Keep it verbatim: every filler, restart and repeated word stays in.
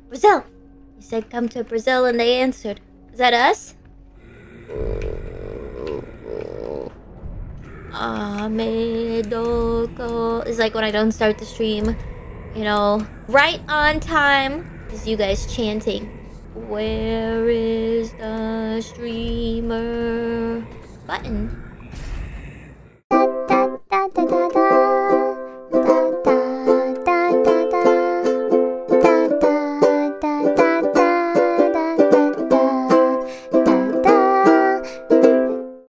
Brazil! You said come to Brazil and they answered. Is that us? Ame Doko. It's like when I don't start the stream, you know, right on time. Is you guys chanting. Where is